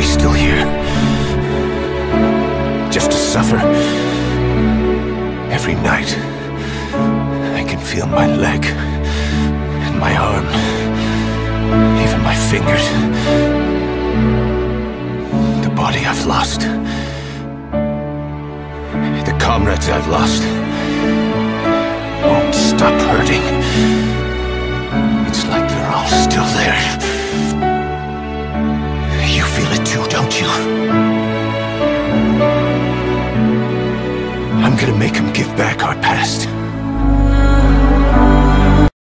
we still here? Just to suffer? Every night, I can feel my leg, and my arm, even my fingers. The body I've lost. The comrades I've lost. Won't stop hurting. It's like they're all still there. You feel it too, don't you? I'm gonna make them give back our past.